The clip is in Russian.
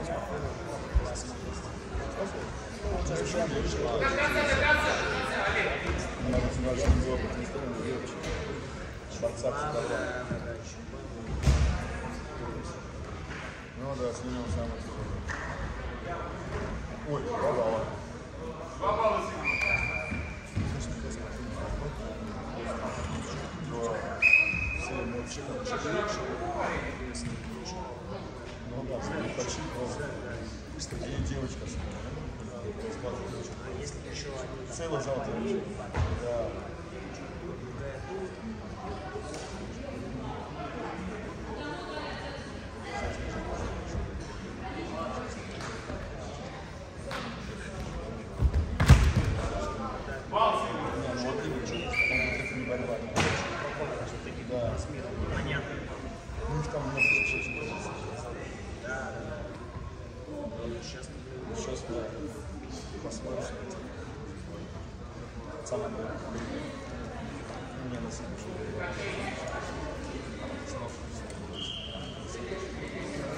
Ну да, с ним самое тяжелое. Ой, 2 балла. 2 балла сегодня. Ну да, и девочка. Целый зал девочек. Да. Сейчас посмотрим. Самое главное. Мне на самом деле.